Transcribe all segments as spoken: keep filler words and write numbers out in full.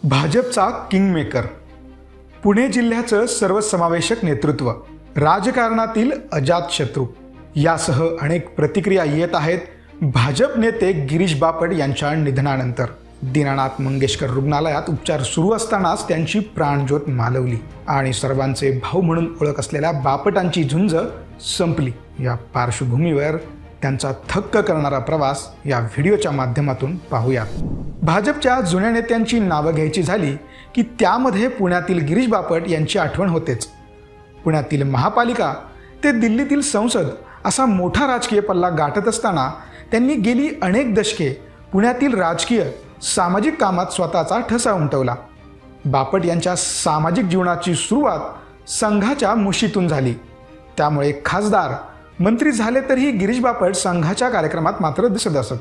भाजपचा किंगमेकर, पुणे जिल्ह्याचं सर्वसमावेशक नेतृत्व, राजकारणातील अजातशत्रू यासह अनेक प्रतिक्रिया येत आहेत भाजप नेते गिरीश बापट यांच्या निधनानंतर। दीनानाथ मंगेशकर रुग्णालयात उपचार सुरू असतानाच त्यांची प्राणज्योत मालवली आणि सर्वांचे भाऊ म्हणून ओळख असलेल्या बापटांची झुंज संपली। या पार्श्वभूमीवर त्यांचा थक्क करणारा प्रवास या व्हिडिओच्या माध्यमातून पाहूयात। भाजपच्या जुन्या नेत्यांची नावं घ्यायची झाली की त्यामध्ये पुण्यातील गिरीश बापट यांची आठवण होतेच। पुण्यातील महापालिका ते दिल्लीतील संसद असा मोठा राजकीय पल्ला गाठत असताना त्यांनी गेली अनेक दशके पुण्यातील राजकीय सामाजिक कामात स्वतःचा ठसा उमटवला। बापट यांच्या सामाजिक जीवनाची सुरुवात संघाच्या मुशीतून झाली, त्यामुळे खासदार मंत्री झाले तरीही गिरीश बापट संघाच्या कार्यक्रमात मात्र दिसत असत।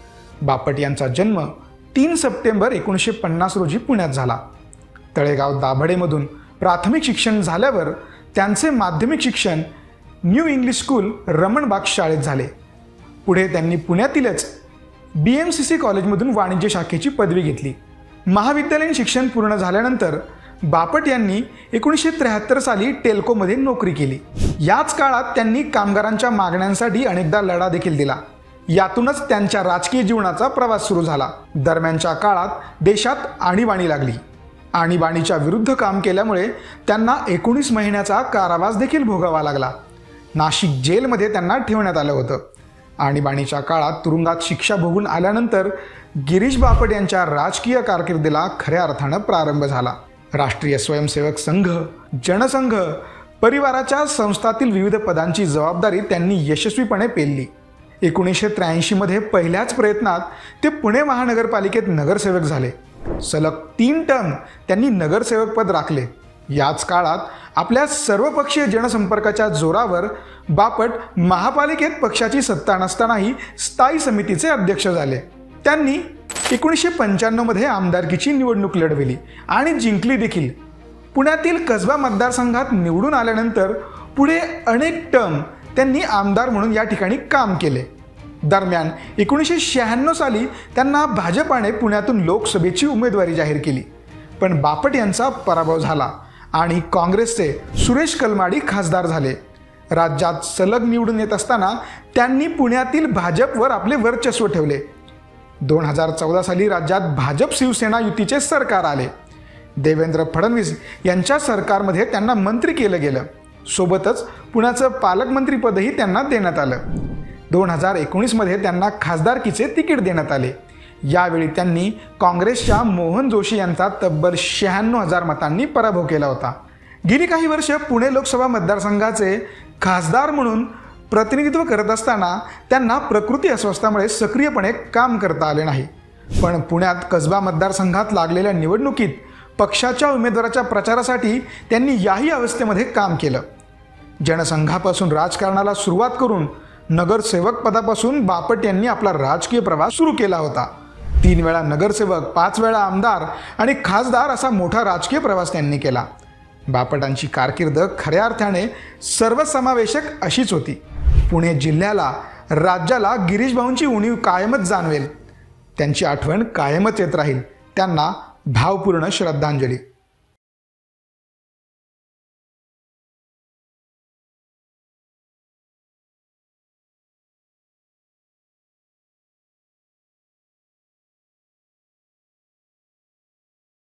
बापट यांचा जन्म तीन सप्टेंबर एकोणीसशे पन्नास रोजी पुण्यात झाला। तळेगाव दाभडेमधून प्राथमिक शिक्षण झाल्यावर त्यांचे माध्यमिक शिक्षण न्यू इंग्लिश स्कूल रमणबाग शाळेत झाले। पुढे त्यांनी पुण्यातीलच बी एम सी सी कॉलेजमधून वाणिज्य शाखेची पदवी घेतली। महाविद्यालयीन शिक्षण पूर्ण झाल्यानंतर बापट यांनी एकोणीसशे त्र्याहत्तर साली टेल्कोमध्ये नोकरी केली। याच काळात त्यांनी कामगारांच्या मागण्यांसाठी अनेकदा लढा देखील दिला। यातूनच त्यांच्या राजकीय जीवनाचा प्रवास सुरू झाला। दरम्यानच्या काळात देशात आणीबाणी लागली। आणीबाणीच्या विरुद्ध काम केल्यामुळे त्यांना एकोणीस महिन्याचा कारावास देखील भोगावा लागला। नाशिक जेलमध्ये त्यांना ठेवण्यात आलं होतं। आणीबाणीच्या काळात तुरुंगात शिक्षा भोगून आल्यानंतर गिरीश बापट यांच्या राजकीय कारकिर्दीला खऱ्या अर्थानं प्रारंभ झाला। राष्ट्रीय स्वयंसेवक संघ, जनसंघ, परिवाराच्या संस्थातील विविध पदांची जबाबदारी त्यांनी यशस्वीपणे पेलली। एकोणीसशे त्र्याऐंशीमध्ये पहिल्याच प्रयत्नात ते पुणे महानगरपालिकेत नगरसेवक झाले। सलग तीन टर्म त्यांनी नगरसेवक पद राखले। याच काळात आपल्या सर्वपक्षीय जनसंपर्काच्या जोरावर बापट महापालिकेत पक्षाची सत्ता नसतानाही स्थायी समितीचे अध्यक्ष झाले। त्यांनी एकोणीसशे पंच्याण्णवमध्ये आमदारकीची निवडणूक लढविली आणि जिंकली देखील। पुण्यातील कसबा मतदारसंघात निवडून आल्यानंतर पुढे अनेक टर्म त्यांनी आमदार म्हणून या ठिकाणी काम केले। दरम्यान एकोणीसशे शहाण्णव साली त्यांना भाजपाने पुण्यातून लोकसभेची उमेदवारी जाहीर केली, पण बापट यांचा पराभव झाला आणि काँग्रेसचे सुरेश कलमाडी खासदार झाले। राज्यात सलग निवडून येत असताना त्यांनी पुण्यातील भाजपवर आपले वर्चस्व ठेवले। दोन हजार चौदा साली राज्यात भाजप शिवसेना युतीचे सरकार आले। देवेंद्र फडणवीस यांच्या सरकारमध्ये त्यांना मंत्री केलं गेलं। सोबतच पुण्याचं पालकमंत्रीपदही त्यांना देण्यात आलं। दोन हजार एकोणीसमध्ये त्यांना खासदारकीचे तिकीट देण्यात आले। यावेळी त्यांनी काँग्रेसच्या मोहन जोशी यांचा तब्बल शहाण्णव हजार मतांनी पराभव केला होता। गेली काही वर्ष पुणे लोकसभा मतदारसंघाचे खासदार म्हणून प्रतिनिधित्व करत असताना त्यांना प्रकृती अस्वस्थामुळे सक्रियपणे काम करता आले नाही। पण पुण्यात कसबा मतदारसंघात लागलेल्या निवडणुकीत पक्षाच्या उमेदवाराच्या प्रचारासाठी त्यांनी याही अवस्थेमध्ये काम केलं। जनसंघापासून राजकारणाला सुरुवात करून नगरसेवक पदापासून बापट यांनी आपला राजकीय प्रवास सुरू केला होता। तीन वेळा नगरसेवक, पाच वेळा आमदार आणि खासदार असा मोठा राजकीय प्रवास त्यांनी केला। बापटांची कारकीर्द खऱ्या अर्थाने सर्वसमावेशक अशीच होती। पुणे जिल्ह्याला, राज्याला गिरीश भाऊंची उणीव कायमच जाणवेल। त्यांची आठवण कायमच येत राहील। त्यांना भावपूर्ण श्रद्धांजली।